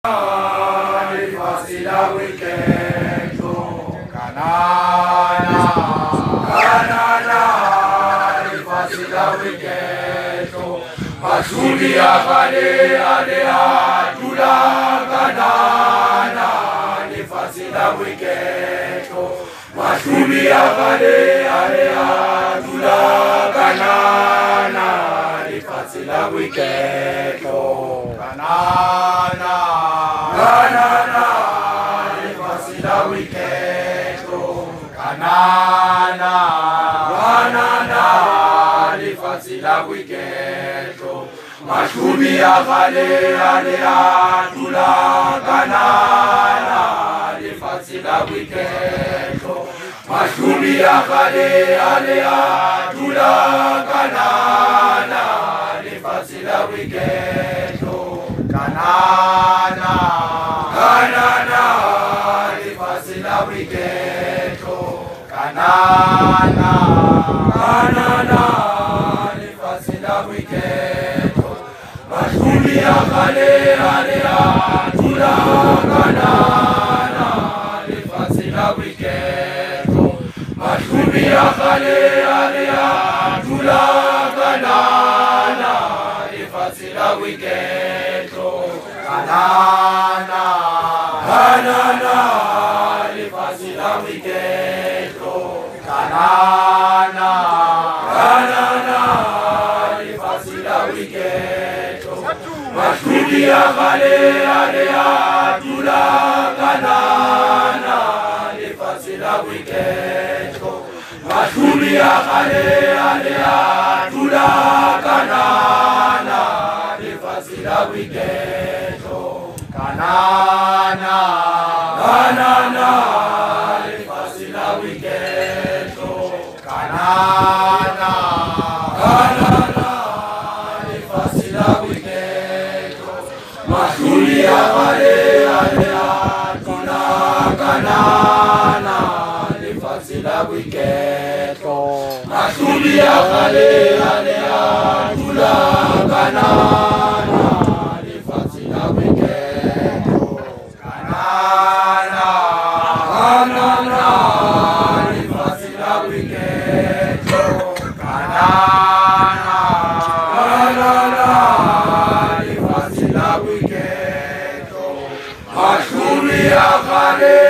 Fasila wiketo kanana fasila wiketo masuli ya kale alea tula kanana fasila wiketo masuli ya kale alea tula kanana fasila wiketo kanana fasila wiketo kanana fasila wiketo mashubi ya kale alea tula kanana fasila wiketo mashubi ya kale alea tula kanana fasila wiketo kanana fasila wiketo kanana fasila wiketo mashubi ya kale alea tula kanana fasila wiketo mashubi ya kale alea tula kanana fasila wiketo kanana fasila wiketo kanana fasila wiketo mashubi ya kale alea tula kanana fasila wiketo mashubi ya kale alea tula kanana fasila wiketo kanana fasila wiketo kanana fasila wiketo mashubi ya kale alea tula kanana fasila wiketo mashubi ya kale alea tula kanana fasila wiketo kanana fasila wiketo kanana fasila wiketo mashubi ya kale